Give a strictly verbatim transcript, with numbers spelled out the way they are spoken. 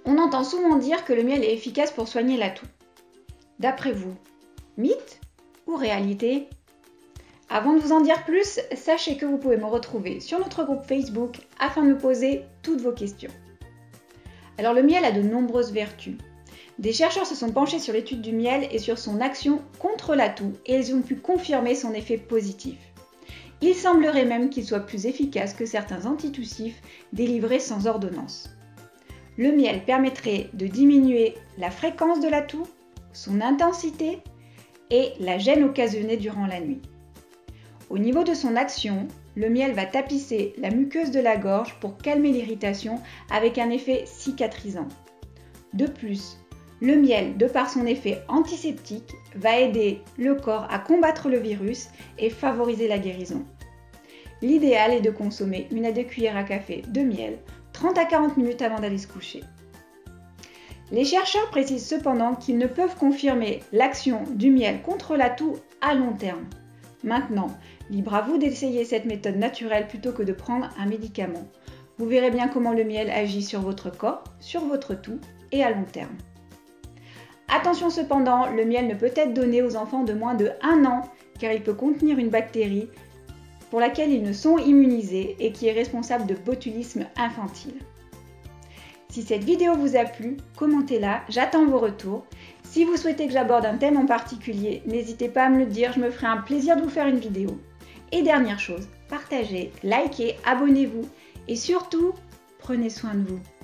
On entend souvent dire que le miel est efficace pour soigner la toux. D'après vous, mythe ou réalité? Avant de vous en dire plus, sachez que vous pouvez me retrouver sur notre groupe Facebook afin de me poser toutes vos questions. Alors le miel a de nombreuses vertus. Des chercheurs se sont penchés sur l'étude du miel et sur son action contre la toux et ils ont pu confirmer son effet positif. Il semblerait même qu'il soit plus efficace que certains antitoussifs délivrés sans ordonnance. Le miel permettrait de diminuer la fréquence de la toux, son intensité et la gêne occasionnée durant la nuit. Au niveau de son action, le miel va tapisser la muqueuse de la gorge pour calmer l'irritation avec un effet cicatrisant. De plus, le miel, de par son effet antiseptique, va aider le corps à combattre le virus et favoriser la guérison. L'idéal est de consommer une à deux cuillères à café de miel trente à quarante minutes avant d'aller se coucher. Les chercheurs précisent cependant qu'ils ne peuvent confirmer l'action du miel contre la toux à long terme. Maintenant, libre à vous d'essayer cette méthode naturelle plutôt que de prendre un médicament. Vous verrez bien comment le miel agit sur votre corps, sur votre toux et à long terme. Attention cependant, le miel ne peut être donné aux enfants de moins de un an car il peut contenir une bactérie pour laquelle ils ne sont immunisés et qui est responsable de botulisme infantile. Si cette vidéo vous a plu, commentez-la, j'attends vos retours. Si vous souhaitez que j'aborde un thème en particulier, n'hésitez pas à me le dire, je me ferai un plaisir de vous faire une vidéo. Et dernière chose, partagez, likez, abonnez-vous et surtout, prenez soin de vous.